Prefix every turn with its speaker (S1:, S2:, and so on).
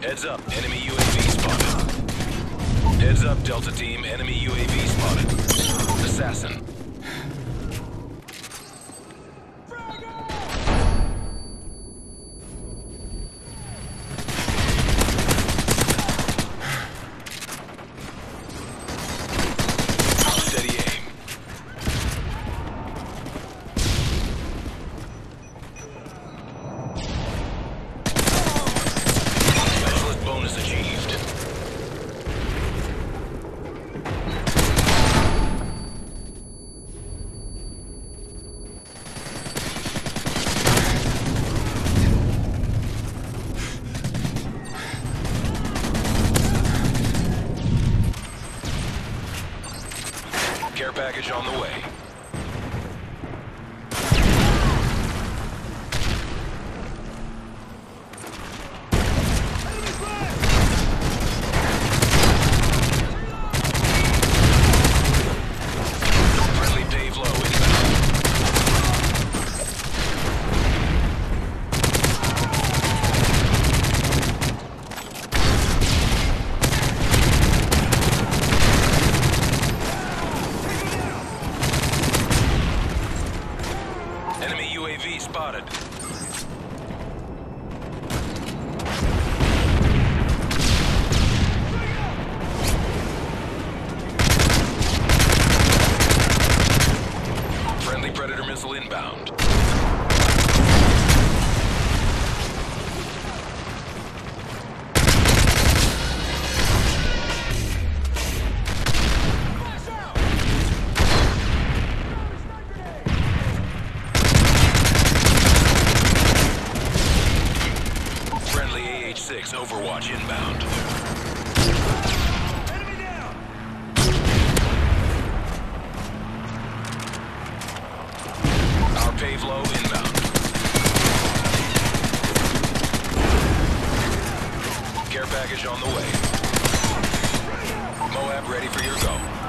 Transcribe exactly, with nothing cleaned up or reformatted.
S1: Heads up, enemy U A V spotted. Heads up, Delta Team, enemy U A V spotted. Assassin. Steady aim. Specialist bonus achieved. Care package on the way. Friendly Dave Low inbound. Enemy U A V spotted. Friendly Predator missile inbound. Friendly A H six Overwatch inbound.
S2: Enemy down!
S1: Our Pave Low inbound. Care package on the way. Moab ready for your go.